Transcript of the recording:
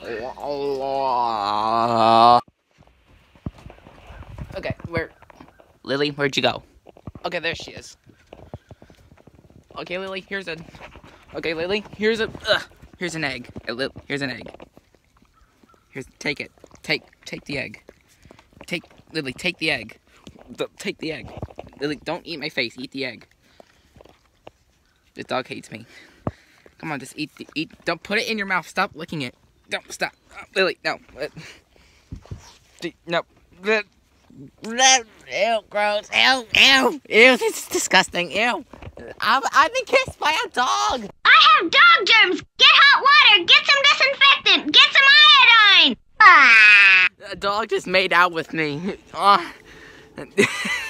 Okay, Lily, where'd you go? Okay, there she is. Okay, Lily, here's an egg. Here's an egg. Take it. Take the egg. Lily, take the egg. Take the egg. Lily, don't eat my face. Eat the egg. This dog hates me. Come on, just eat. Don't put it in your mouth. Stop licking it. Don't stop. Lily, no. No. Ew, gross. Ew. This is disgusting. Ew. I've been kissed by a dog. I have dog germs. Get hot water. Get some disinfectant. Get some iodine. Ah. A dog just made out with me.